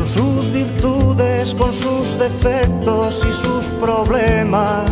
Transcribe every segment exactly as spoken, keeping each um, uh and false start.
sus virtudes, con sus defectos y sus problemas,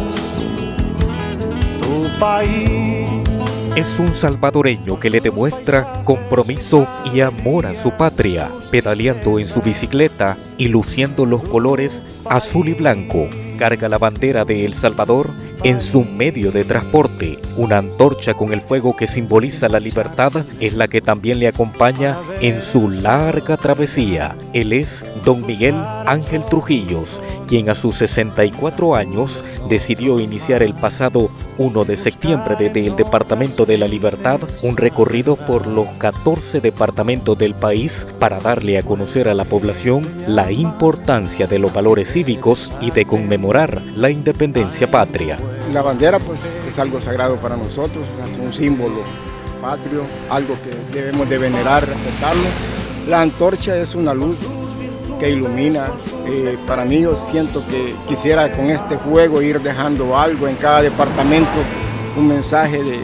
tu país. Es un salvadoreño que le demuestra compromiso y amor a su patria, pedaleando en su bicicleta y luciendo los colores azul y blanco. Carga la bandera de El Salvador en su medio de transporte. Una antorcha con el fuego que simboliza la libertad es la que también le acompaña en su larga travesía. Él es don Miguel Ángel Trujillos, quien a sus sesenta y cuatro años decidió iniciar el pasado primero de septiembre desde el Departamento de la Libertad un recorrido por los catorce departamentos del país para darle a conocer a la población la importancia de los valores cívicos y de conmemorar la independencia patria. La bandera pues es algo sagrado para nosotros, es un símbolo patrio, algo que debemos de venerar, respetarlo. La antorcha es una luz que ilumina. Eh, para mí yo siento que quisiera con este juego ir dejando algo en cada departamento, un mensaje de, de,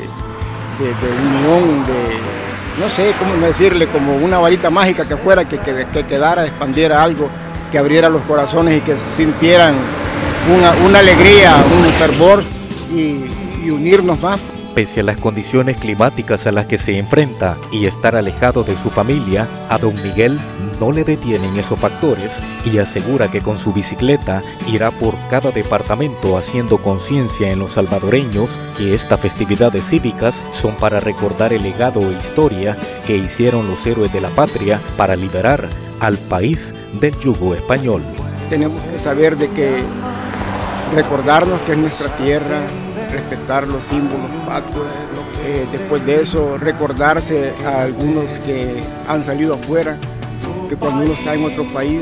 de unión, de no sé cómo decirle, como una varita mágica que fuera, que, que, que quedara, expandiera algo, que abriera los corazones y que sintieran una, una alegría, un fervor y, y unirnos más. Pese a las condiciones climáticas a las que se enfrenta y estar alejado de su familia, a don Miguel no le detienen esos factores y asegura que con su bicicleta irá por cada departamento haciendo conciencia en los salvadoreños que estas festividades cívicas son para recordar el legado e historia que hicieron los héroes de la patria para liberar al país del yugo español. Tenemos que saber de que recordarnos que es nuestra tierra, respetar los símbolos patrios, eh, después de eso recordarse a algunos que han salido afuera, que cuando uno está en otro país,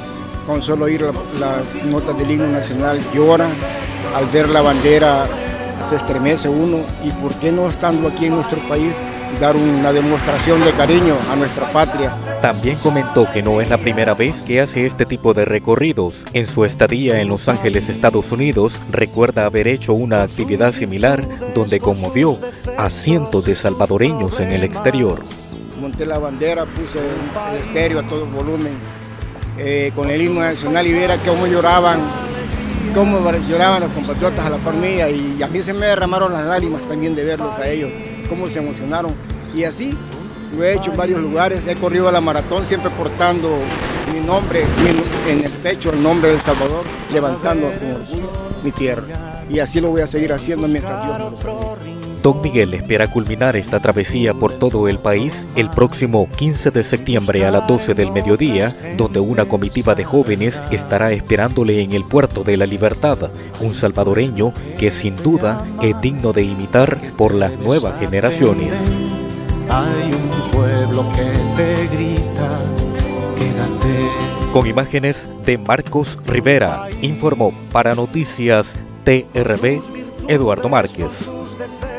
con solo oír la, las notas del himno nacional llora, al ver la bandera se estremece uno, y por qué no estando aquí en nuestro país dar una demostración de cariño a nuestra patria. También comentó que no es la primera vez que hace este tipo de recorridos. En su estadía en Los Ángeles, Estados Unidos, recuerda haber hecho una actividad similar donde conmovió a cientos de salvadoreños en el exterior. Monté la bandera, puse el estéreo a todo volumen, eh, con el himno nacional, y viera cómo lloraban, cómo lloraban los compatriotas a la par mía, y a mí se me derramaron las lágrimas también de verlos a ellos, cómo se emocionaron. Y así lo he hecho en varios lugares, he corrido a la maratón siempre portando mi nombre mi, en el pecho, el nombre de El Salvador, levantando con orgullo mi tierra. Y así lo voy a seguir haciendo mientras Dios me lo permite. Don Miguel espera culminar esta travesía por todo el país el próximo quince de septiembre a las doce del mediodía, donde una comitiva de jóvenes estará esperándole en el Puerto de la Libertad, un salvadoreño que sin duda es digno de imitar por las nuevas generaciones. Hay un pueblo que te grita, quédate. Con imágenes de Marcos Rivera, informó para Noticias T R B Eduardo Márquez.